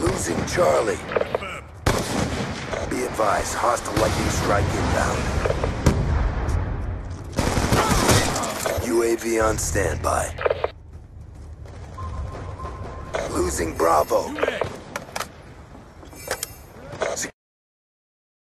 Losing Charlie. Be advised, hostile lightning strike inbound. UAV on standby. Losing Bravo.